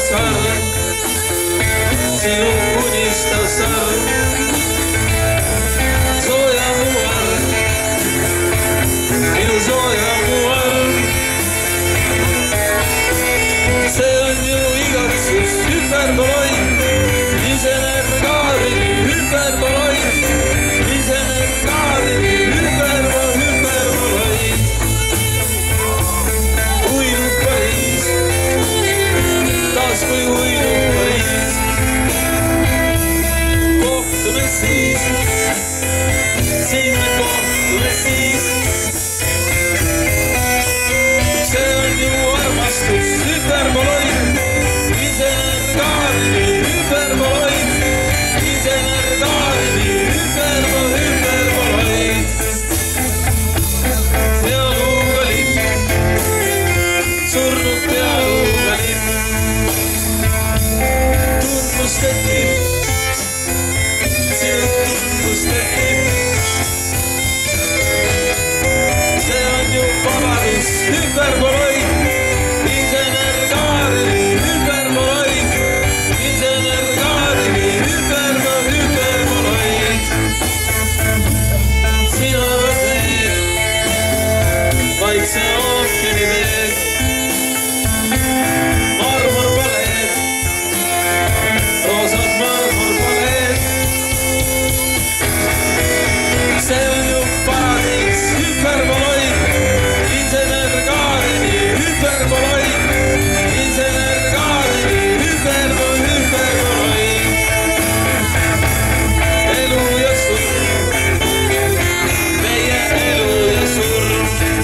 sarv, sinu unistav sarv, sooja mu arv, minu sooja mu arv. See on ju igatsus hüperboloid, isenergaari hüperboloid, isenergaari hüperboloid. Uinud Pariis, taas kui uinud Pariis. Kohtume siis, siin me kohtume siis. See on ju armastus hüperboloid, isenergaari hüperboloid, isenergaari hüperboloid. Pealuuga lipp, surnud pealuuga lipp, tundmuste tipp, sinu tundmuste tipp. See on ju vabadus hüperboloid, isenergaari hüperboloid, isenergaari hüperboloid. Sina oled veel, vaikse ookeani veed, marmorpaleed, roosad marmorpaleed. See on ju paradiis hüperboloid, isenergaari hüperboloid, isenergaari hüperboloid. Elu ja surm, meie elu ja surm,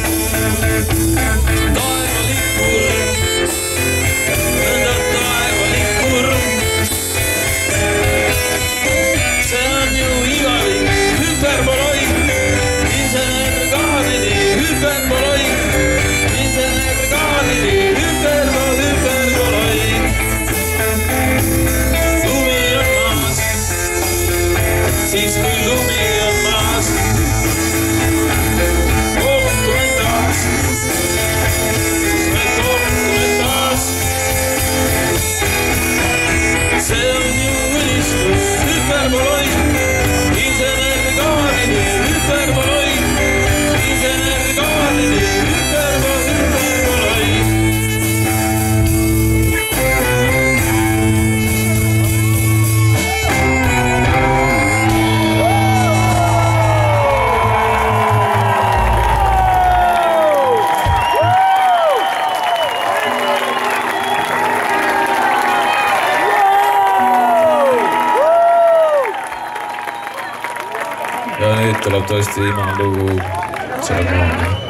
taevalik kurm, nõnda taevalik kurm. See on ju igavik hüperboloid, isenergaari hüperboloid, isenergaari hüperboloid. Lumi on maas, siis kui lumi on maas, kohtume taas, me kohtume taas. See on ju unistus hüperboloid, isenergaari hüperboloid, isenergaari hüperboloid. Ja nüüd tuleb tõesti viimane lugu, see on